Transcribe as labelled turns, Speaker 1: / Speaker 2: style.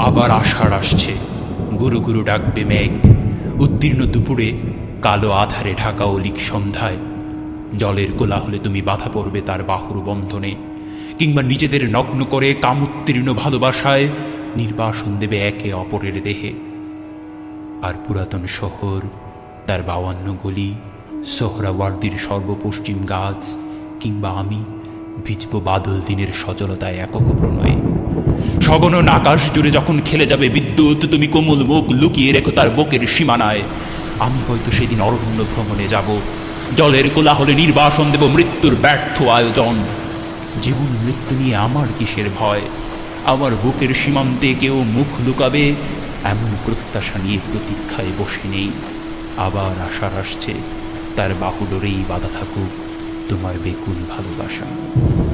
Speaker 1: আবার আষাঢ় আসছে, গুরু গুরু ডাকবে মেঘ। উত্তীর্ণ দুপুরে, কালো আধারে ঢাকা অলিক সন্ধ্যায় জলের কোলাহলে তুমি বাধা পড়বে তার বাহুর বন্ধনে, কিংবা নিজেদের নগ্ন করে কামোত্তীর্ণ ভালোবাসায় নির্বাসন দেবে একে অপরের দেহে। আর পুরাতন শহর, তার 52 গলি, সোহরাওয়ার্দীর সর্বপশ্চিম গাছ, কিংবা আমি ভিজব বাদল দিনের সজলতায় একক প্রণয়ে। সগণ আকাশ জুড়ে যখন খেলে যাবে বিদ্যুৎ, তুমি কোমল মুখ লুকিয়ে রেখো তার বুকের সীমানায়। আমি হয়তো সেদিন অরণ্য ভ্রমণে যাব, জলের কোলাহলে নির্বাসন দেব মৃত্যুর ব্যর্থ আয়োজন। জীবন মৃত্যু নিয়ে আমার কিসের ভয়? আমার বুকের সীমান্তে কেউ মুখ লুকাবে এমন প্রত্যাশা নিয়ে প্রতীক্ষায় বসে নেই। আবার আশার আসছে, তার বাহুডোরেই বাধা থাকুক তোমার বেকুল ভালোবাসা।